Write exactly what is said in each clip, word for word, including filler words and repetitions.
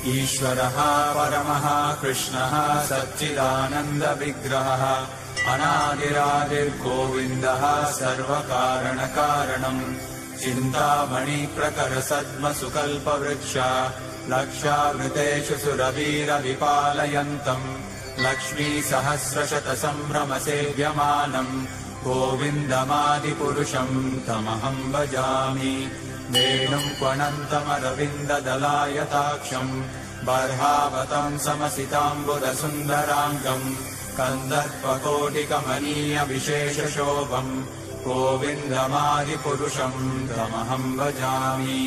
ईश्वरः परमः कृष्णः सच्चिदानन्दविग्रहः अनादिरादिर्गोविन्दः सर्वकारणकारणम् चिन्तामणिप्रकरसद्मसुकल्पवृक्ष लक्षावृतेषु सुरवीरविपालयन्तम् लक्ष्मीसहस्रशतसम्भ्रमसेव्यमानम् गोविन्दमादिपुरुषम् तमहम् भजामि। वेणुम् क्वणन्तमरविन्ददलायताक्षम् बर्हावतम् समसिताम्बुदसुन्दराङ्गम् कन्दर्पकोटिकमनीयविशेषशोभम् गोविन्दमादिपुरुषम् तमहम् भजामि।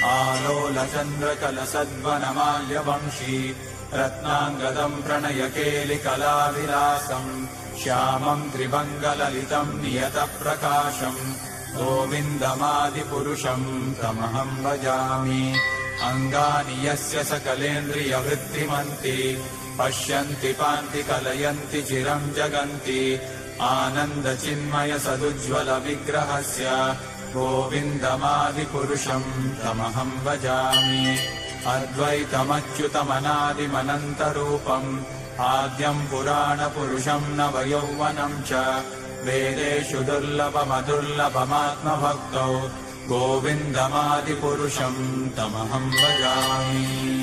आलोलचन्द्रकलसद्वनमाल्यवंशी रत्नाङ्गदम् प्रणयकेलिकलाविलासम् श्यामम् त्रिभङ्गललितम् नियतप्रकाशम् गोविन्दमादिपुरुषम् तमहम् भजामि। अङ्गानि यस्य सकलेन्द्रियवृत्तिमन्ति पश्यन्ति पान्ति कलयन्ति चिरम् जगन्ति आनन्दचिन्मय सदुज्ज्वलविग्रहस्य गोविन्दमादिपुरुषम् तमहम् भजामि। अद्वैतमच्युतमनादिमनन्तरूपम् आद्यम् पुराणपुरुषम् नवयौवनम् च वेदेषु दुर्लभमदुर्लभमात्मभक्तौ गोविन्दमादिपुरुषम् तमहम् भजामि।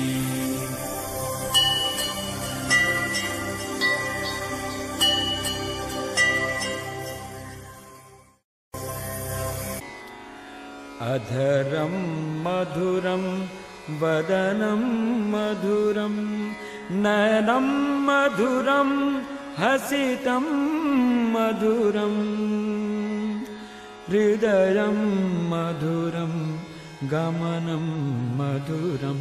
अधरं मधुरं वदनं मधुरं नयनं मधुरं हसितं मधुरं हृदयं मधुरं गमनं मधुरं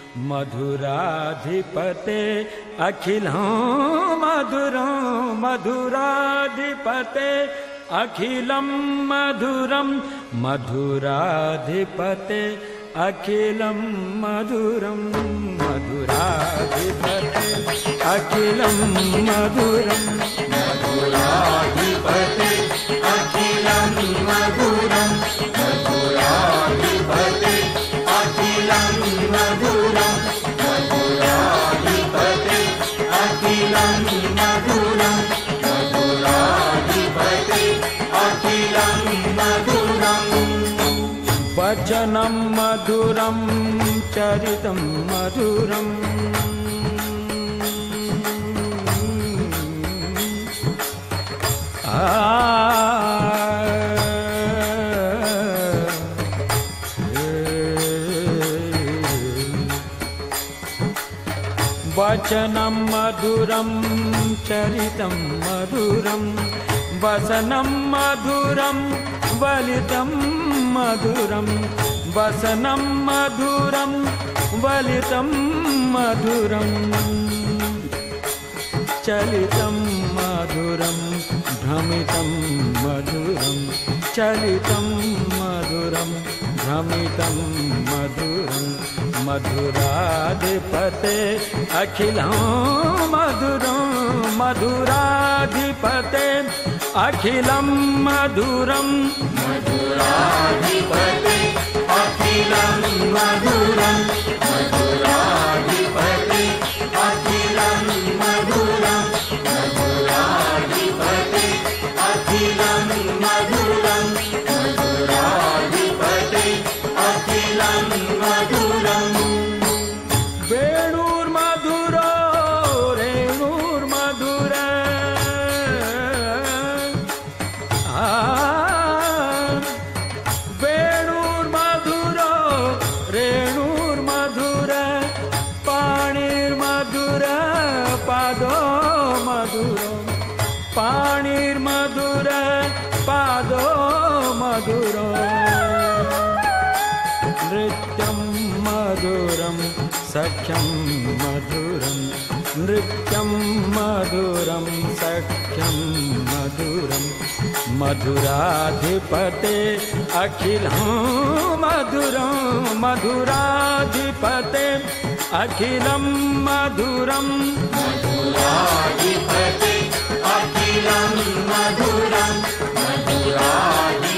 मधुराधिपते अखिलं मधुरं मधुराधिपते अखिलं मधुरं मधुराधिपते अखिलं मधुरं मधुराधिपते अखिलं मधुरं मधुराधिपते अखिलं मधुरं मधुराधिपते अखिलं मधुरं मधुराधिपते अखिलं मधुरं मधुराधिपते अखिलं मधुरम्। वचनं मधुरं चरितं मधुरम् वचनं मधुरं चरितं मधुरं वसनं मधुरं वलितं मधुरं वसनं मधुरं वलितं मधुरं चलितं मधुरं भ्रमितं मधुरं चलितं मधुरं भ्रमितं मधुरं मधुराधिपते अखिलं मधुरं मधुराधिपते अखिलं मधुरं मधुराधिपते अखिलं मधुरं मधुराधिपते अखिलं मधुरं मधुराधिपते अखिलं मधुरं मधुराधिपते अखिलं मधुरम्। वेणुर्मधुरो रेणुर्मधुर वेणुर्मधुरो रेणुर्मधुर पाणिर्मधुर पादो मधुरो पाणिर्मधुर पादो मधुरो नृत्यं मधुरं सख्यं मधुरं नृत्यं मधुरं सख्यं मधुरं मधुराधिपते अखिलं मधुरं मधुराधिपते अखिलं मधुरं मधुराधिपते अखिलं मधुरं मधुराधिपते